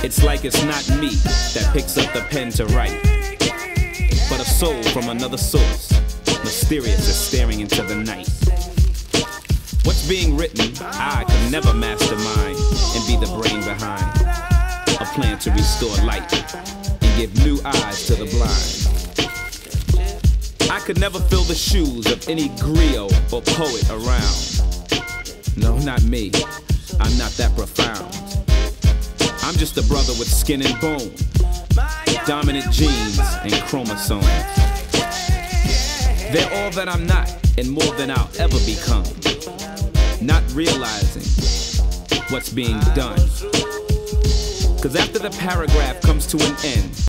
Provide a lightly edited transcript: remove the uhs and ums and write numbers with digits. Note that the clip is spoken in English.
It's like it's not me that picks up the pen to write, but a soul from another source, mysterious as staring into the night. What's being written, I could never mastermind and be the brain behind a plan to restore light and give new eyes to the blind. I could never fill the shoes of any griot or poet around. No, not me. I'm not that profound. I'm just a brother with skin and bone, dominant genes and chromosomes. They're all that I'm not and more than I'll ever become. Not realizing what's being done. 'Cause after the paragraph comes to an end,